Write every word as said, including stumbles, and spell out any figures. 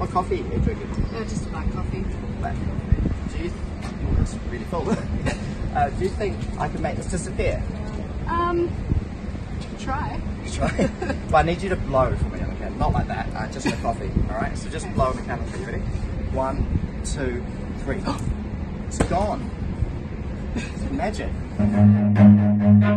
What coffee are you drinking? Uh, just black coffee. Black coffee. Do you, oh, that's really full. uh, do you think I can make this disappear? Um, try. Try. But I need you to blow for me, okay? Not like that, uh, just the coffee, alright? So just blow on the camera. You ready? One, two, three. It's gone. It's magic.